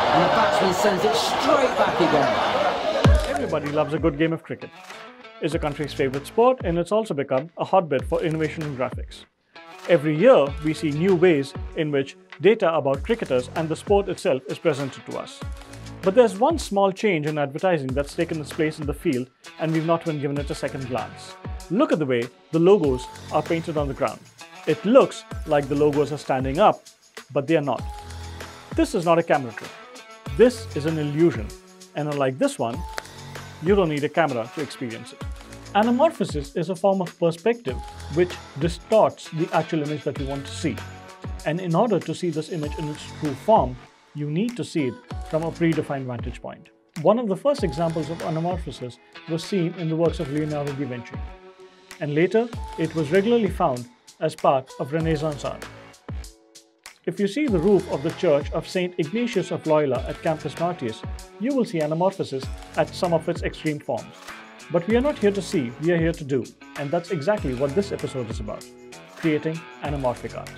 And the batsman sends it straight back again. Everybody loves a good game of cricket. It's a country's favorite sport, and it's also become a hotbed for innovation in graphics. Every year, we see new ways in which data about cricketers and the sport itself is presented to us. But there's one small change in advertising that's taken its place in the field, and we've not even given it a second glance. Look at the way the logos are painted on the ground. It looks like the logos are standing up, but they are not. This is not a camera trick. This is an illusion, and unlike this one, you don't need a camera to experience it. Anamorphosis is a form of perspective which distorts the actual image that you want to see. And in order to see this image in its true form, you need to see it from a predefined vantage point. One of the first examples of anamorphosis was seen in the works of Leonardo da Vinci, and later it was regularly found as part of Renaissance art. If you see the roof of the church of St. Ignatius of Loyola at Campus Martius, you will see anamorphosis at some of its extreme forms. But we are not here to see, we are here to do. And that's exactly what this episode is about, creating anamorphic art.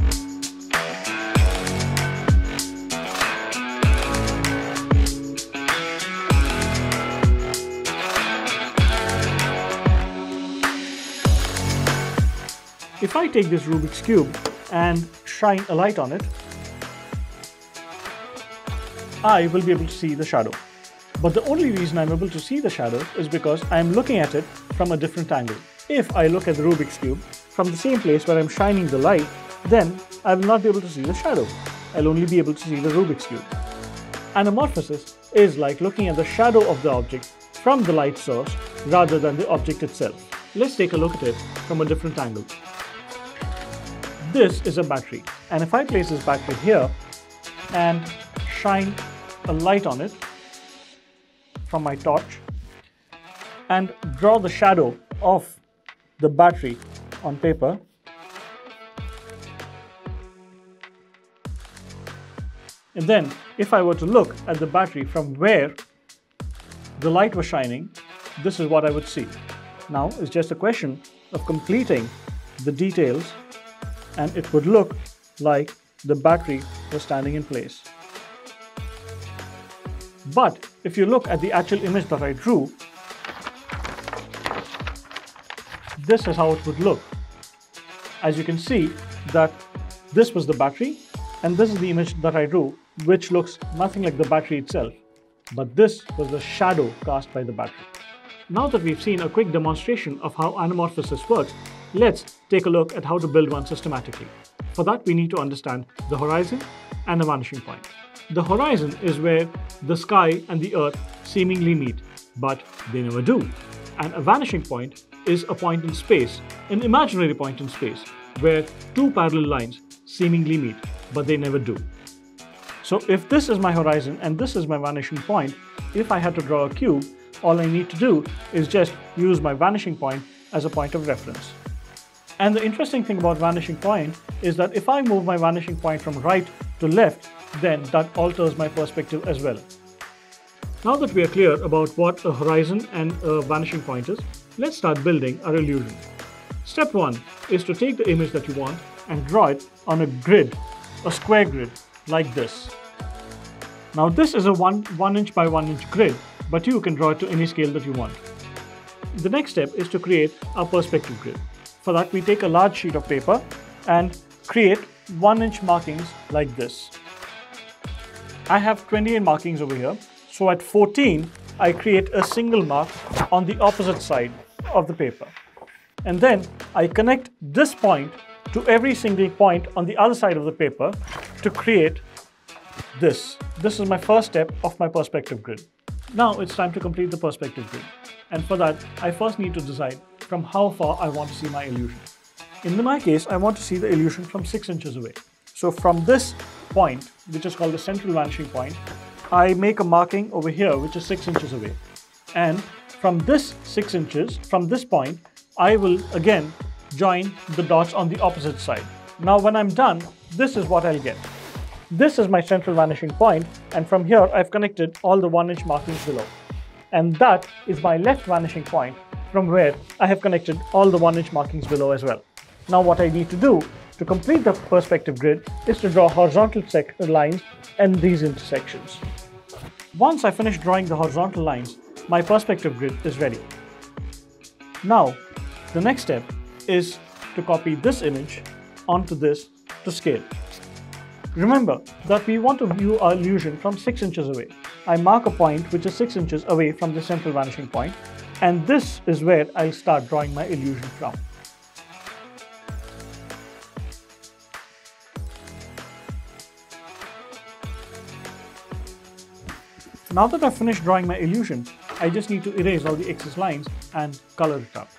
If I take this Rubik's Cube and shine a light on it, I will be able to see the shadow. But the only reason I'm able to see the shadow is because I'm looking at it from a different angle. If I look at the Rubik's Cube from the same place where I'm shining the light, then I will not be able to see the shadow. I'll only be able to see the Rubik's Cube. Anamorphosis is like looking at the shadow of the object from the light source rather than the object itself. Let's take a look at it from a different angle. This is a battery, and if I place this battery here and shine a light on it from my torch and draw the shadow of the battery on paper, and then if I were to look at the battery from where the light was shining, this is what I would see. Now it's just a question of completing the details, and it would look like the battery was standing in place. But if you look at the actual image that I drew, this is how it would look. As you can see that this was the battery, and this is the image that I drew, which looks nothing like the battery itself. But this was the shadow cast by the battery. Now that we've seen a quick demonstration of how anamorphosis works, let's take a look at how to build one systematically. For that, we need to understand the horizon and the vanishing point. The horizon is where the sky and the earth seemingly meet, but they never do. And a vanishing point is a point in space, an imaginary point in space, where two parallel lines seemingly meet, but they never do. So if this is my horizon and this is my vanishing point, if I had to draw a cube, all I need to do is just use my vanishing point as a point of reference. And the interesting thing about vanishing point is that if I move my vanishing point from right to left, then that alters my perspective as well. Now that we are clear about what a horizon and a vanishing point is, let's start building our illusion. Step 1 is to take the image that you want and draw it on a grid, a square grid, like this. Now this is a 1 inch by 1 inch grid, but you can draw it to any scale that you want. The next step is to create a perspective grid. For that, we take a large sheet of paper and create 1 inch markings like this. I have 28 markings over here, so at 14, I create a single mark on the opposite side of the paper. And then I connect this point to every single point on the other side of the paper to create this. This is my first step of my perspective grid. Now it's time to complete the perspective grid. And for that, I first need to decide from how far I want to see my illusion. In my case, I want to see the illusion from 6 inches away. So from this point, which is called the central vanishing point, I make a marking over here, which is 6 inches away. And from this 6 inches, from this point, I will again join the dots on the opposite side. Now when I'm done, this is what I'll get. This is my central vanishing point, and from here I've connected all the 1 inch markings below. And that is my left vanishing point, from where I have connected all the 1 inch markings below as well. Now what I need to do to complete the perspective grid is to draw horizontal lines and these intersections. Once I finish drawing the horizontal lines, my perspective grid is ready. Now, the next step is to copy this image onto this to scale. Remember that we want to view our illusion from 6 inches away. I mark a point which is 6 inches away from the central vanishing point, and this is where I'll start drawing my illusion from. Now that I've finished drawing my illusion, I just need to erase all the excess lines and color it up.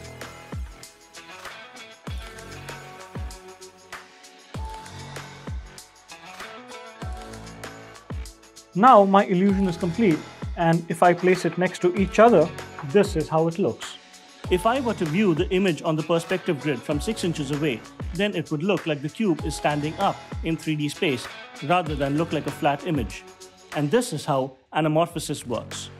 Now my illusion is complete, and if I place it next to each other, this is how it looks. If I were to view the image on the perspective grid from 6 inches away, then it would look like the cube is standing up in 3D space rather than look like a flat image. And this is how anamorphosis works.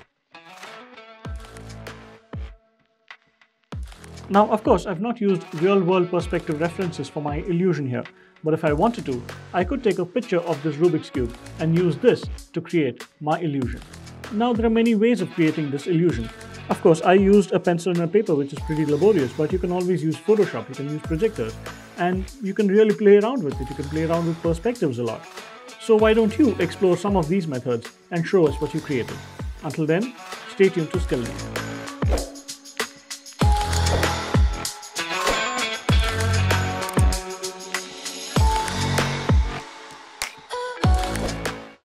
Now, of course, I've not used real-world perspective references for my illusion here, but if I wanted to, I could take a picture of this Rubik's Cube and use this to create my illusion. Now, there are many ways of creating this illusion. Of course, I used a pencil and a paper, which is pretty laborious, but you can always use Photoshop, you can use projectors, and you can really play around with it. You can play around with perspectives a lot. So why don't you explore some of these methods and show us what you created? Until then, stay tuned to Skill-Lync.